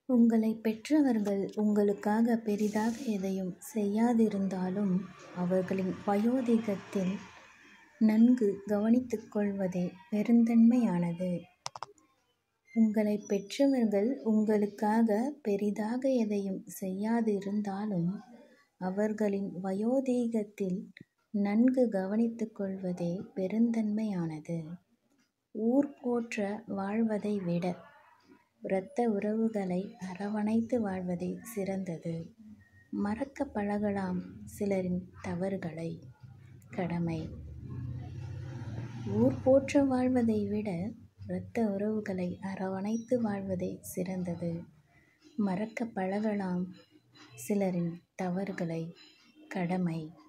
உங்களைப் பெற்றவர்கள் உங்களுக்காக பெரிதாக எதையும் செய்யாதிருந்தாலும் அவர்களின் வயோதிகத்தில் நன்கு கவனித்துக் கொள்வதே பெருந்தன்மையானது. உங்களைப் பெற்றவர்கள் உங்களுக்காக பெரிதாக எதையும் செய்யாதிருந்தாலும் அவர்களின் வயோதிகத்தில் நன்கு கவனித்துக் கொள்வதே பெருந்தன்மையானது. ஊர் போற்ற வாழ்வதை விட இரத்த உறவுகளை அரவணைத்து வாழ்வதே சிறந்தது. மறக்கப் பழகலாம் சிலரின் தவறுகளை. கடமை. ஊர் போற்ற வாழ்வதை விட இரத்த உறவுகளை அரவணைத்து வாழ்வதே சிறந்தது. மறக்கப் பழகலாம் சிலரின் தவறுகளை. கடமை.